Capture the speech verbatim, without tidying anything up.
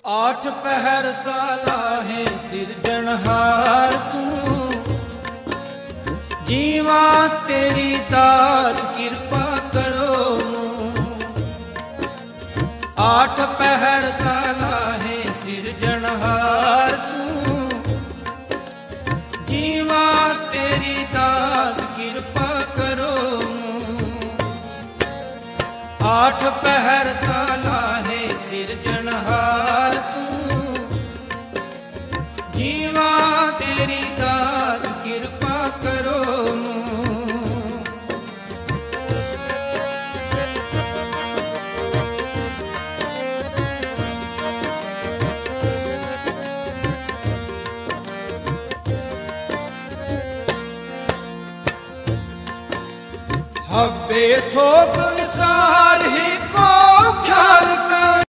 आठ पहर साला है सिरजनहार तू, जीवा तेरी दात कृपा करो। आठ पहर साला है सिरजनहार तू, जीवा तेरी दात कृपा करो। आठ पहर साला है सिरजनहार तू, जीवा तेरी दात कृपा करो। हब्बे थोक विसार ही को ख्याल